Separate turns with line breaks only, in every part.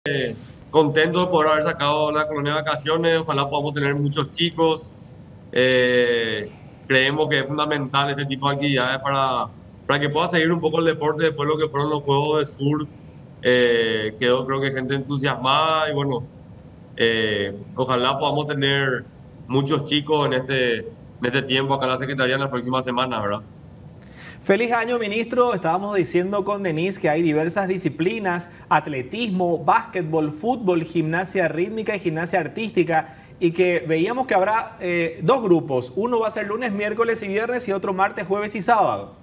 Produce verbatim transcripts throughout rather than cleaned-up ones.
Contento de poder haber sacado la colonia de vacaciones. Ojalá podamos tener muchos chicos. Eh, creemos que es fundamental este tipo de actividades para, para que pueda seguir un poco el deporte después de lo que fueron los Juegos de Sur. Eh, quedó creo que gente entusiasmada y bueno, eh, ojalá podamos tener muchos chicos en este, en este tiempo acá en la Secretaría en la próxima semana, ¿verdad?
Feliz año, ministro. Estábamos diciendo con Denise que hay diversas disciplinas: atletismo, básquetbol, fútbol, gimnasia rítmica y gimnasia artística, y que veíamos que habrá eh, dos grupos. Uno va a ser lunes, miércoles y viernes y otro martes, jueves y sábado.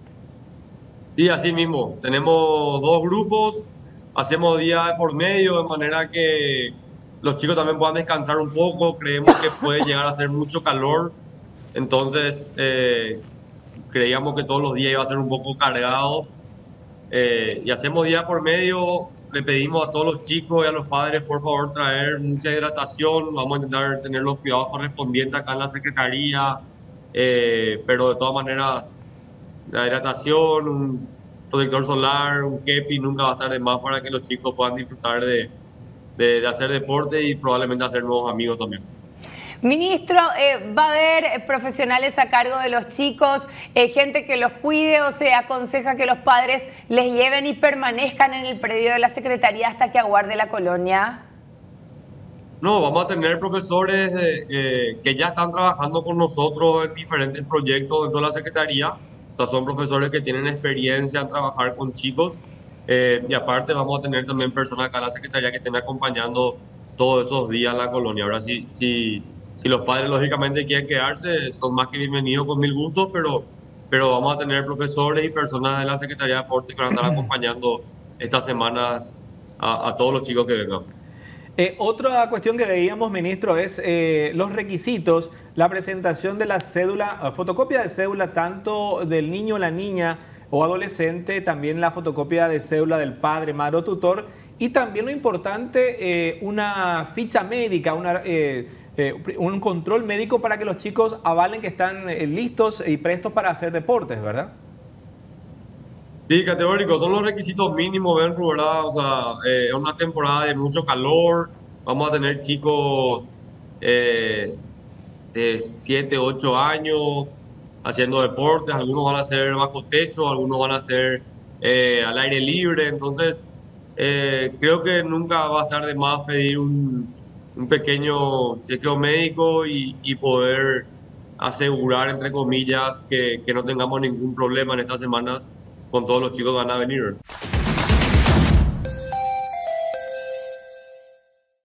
Sí, así mismo. Tenemos dos grupos, hacemos día de por medio, de manera que los chicos también puedan descansar un poco. Creemos que puede llegar a hacer mucho calor, entonces eh, creíamos que todos los días iba a ser un poco cargado. Eh, y hacemos día por medio. Le pedimos a todos los chicos y a los padres, por favor, traer mucha hidratación. Vamos a intentar tener los cuidados correspondientes acá en la Secretaría, eh, pero de todas maneras la hidratación, un protector solar, un kepi nunca va a estar de más para que los chicos puedan disfrutar de, de, de hacer deporte y probablemente hacer nuevos amigos también.
Ministro, eh, ¿va a haber profesionales a cargo de los chicos, eh, gente que los cuide, o se aconseja que los padres les lleven y permanezcan en el predio de la Secretaría hasta que aguarde la colonia?
No, vamos a tener profesores de, eh, que ya están trabajando con nosotros en diferentes proyectos dentro de la Secretaría. O sea, son profesores que tienen experiencia en trabajar con chicos. Eh, y aparte vamos a tener también personas acá en la Secretaría que estén acompañando todos esos días en la colonia. Ahora, si, si, si los padres lógicamente quieren quedarse, son más que bienvenidos con mil gustos, pero, pero vamos a tener profesores y personas de la Secretaría de Deportes que van a estar acompañando estas semanas a, a todos los chicos que vengan.
Eh, otra cuestión que veíamos, ministro, es eh, los requisitos, la presentación de la cédula, fotocopia de cédula tanto del niño o la niña o adolescente, también la fotocopia de cédula del padre, madre o tutor, y también lo importante, eh, una ficha médica, una, eh, eh, un control médico para que los chicos avalen que están eh, listos y prestos para hacer deportes, ¿verdad?
Sí, categórico, son los requisitos mínimos, ven, ¿verdad? O sea, eh, es una temporada de mucho calor, vamos a tener chicos eh, de siete ocho años haciendo deportes, algunos van a ser bajo techo, algunos van a ser eh, al aire libre, entonces eh, creo que nunca va a estar de más pedir un, un pequeño chequeo médico y, y poder asegurar, entre comillas, que, que no tengamos ningún problema en estas semanas con todos los chicos que van a venir.